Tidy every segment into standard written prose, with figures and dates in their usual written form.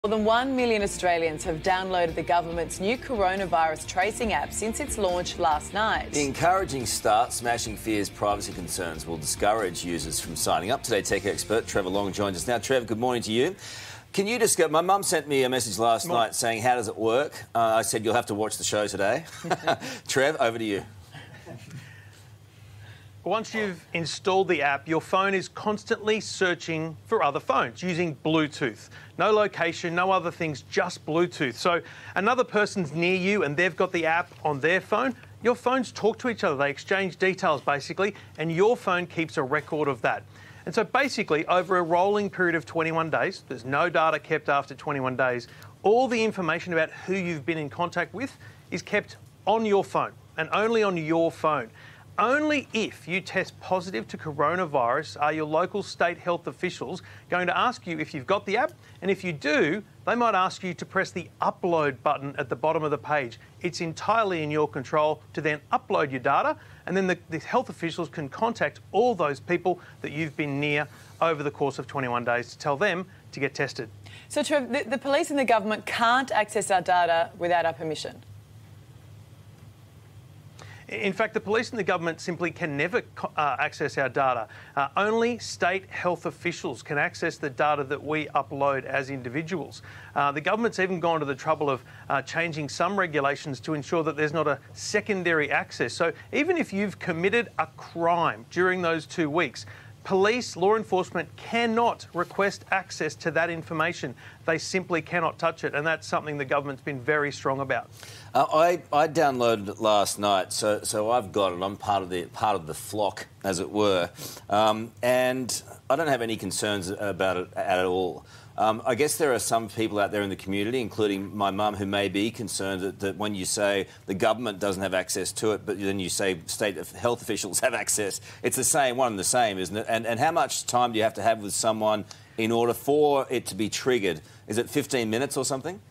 More than 1 million Australians have downloaded the government's new coronavirus tracing app since its launch last night. The encouraging start, smashing fears, privacy concerns will discourage users from signing up. Today, tech expert Trevor Long joins us now. Trev, good morning to you. Can you just go... My mum sent me a message last night saying, how does it work? I said, you'll have to watch the show today. Trev, over to you. Once you've installed the app, your phone is constantly searching for other phones using Bluetooth. No location, no other things, just Bluetooth. So another person's near you and they've got the app on their phone. Your phones talk to each other. They exchange details, basically, and your phone keeps a record of that. And so basically, over a rolling period of 21 days, there's no data kept after 21 days, all the information about who you've been in contact with is kept on your phone and only on your phone. Only if you test positive to coronavirus are your local state health officials going to ask you if you've got the app, and if you do, they might ask you to press the upload button at the bottom of the page. It's entirely in your control to then upload your data, and then the health officials can contact all those people that you've been near over the course of 21 days to tell them to get tested. So, Trev, the police and the government can't access our data without our permission? In fact, the police and the government simply can never access our data. Only state health officials can access the data that we upload as individuals. The government's even gone to the trouble of changing some regulations to ensure that there's not a secondary access. So even if you've committed a crime during those 2 weeks, police, law enforcement cannot request access to that information. They simply cannot touch it, and that's something the government's been very strong about. I downloaded it last night, so I've got it. I'm part of the flock, as it were, and I don't have any concerns about it at all. I guess there are some people out there in the community, including my mum, who may be concerned that when you say the government doesn't have access to it, but then you say state health officials have access, it's the same, one and the same, isn't it? And how much time do you have to have with someone in order for it to be triggered? Is it 15 minutes or something?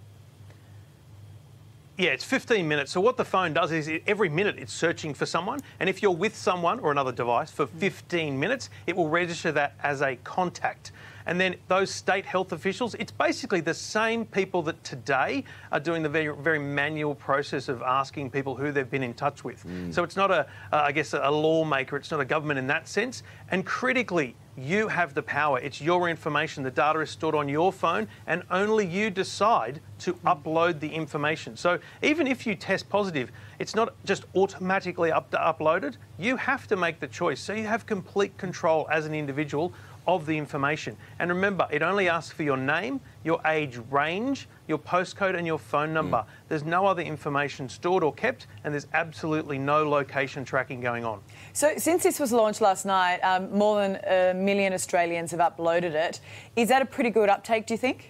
Yeah, it's 15 minutes. So what the phone does is every minute it's searching for someone, and if you're with someone or another device for 15 minutes, it will register that as a contact. And then those state health officials, it's basically the same people that today are doing the very, very manual process of asking people who they've been in touch with. So it's not I guess, a lawmaker, it's not a government in that sense. And critically, you have the power. It's your information. The data is stored on your phone, and only you decide to upload the information. So even if you test positive, it's not just automatically uploaded. You have to make the choice. So you have complete control as an individual of the information. And remember, it only asks for your name, your age range, your postcode and your phone number. There's no other information stored or kept, and there's absolutely no location tracking going on. So since this was launched last night, more than 1 million Australians have uploaded it. Is that a pretty good uptake, do you think?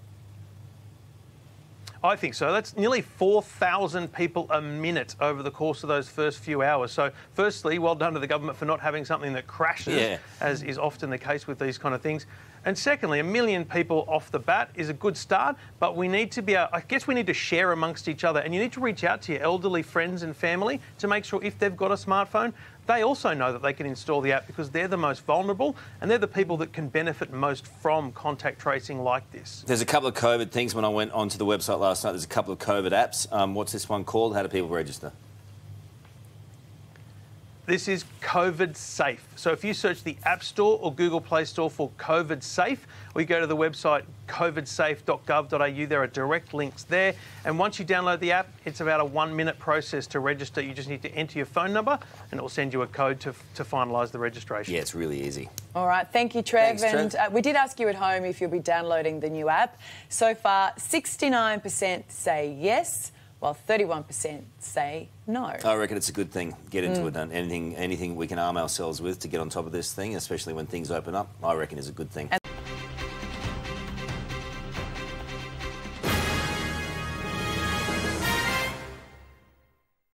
I think so. That's nearly 4,000 people a minute over the course of those first few hours. So firstly, well done to the government for not having something that crashes, as is often the case with these kind of things. And secondly, 1 million people off the bat is a good start, but we need to be, I guess we need to share amongst each other, and you need to reach out to your elderly friends and family to make sure if they've got a smartphone, they also know that they can install the app, because they're the most vulnerable and they're the people that can benefit most from contact tracing like this. There's a couple of COVID things when I went onto the website last night. There's a couple of COVID apps. What's this one called? How do people register? This is COVID Safe. So if you search the App Store or Google Play Store for COVID Safe, or you go to the website covidsafe.gov.au, there are direct links there. And once you download the app, it's about a 1-minute process to register. You just need to enter your phone number and it will send you a code to finalise the registration. Yeah, it's really easy. All right, thank you, Trev. Thanks, Trev. And we did ask you at home if you'll be downloading the new app. So far, 69% say yes, while 31% say no. I reckon it's a good thing. Get into it. And anything we can arm ourselves with to get on top of this thing, especially when things open up, I reckon is a good thing.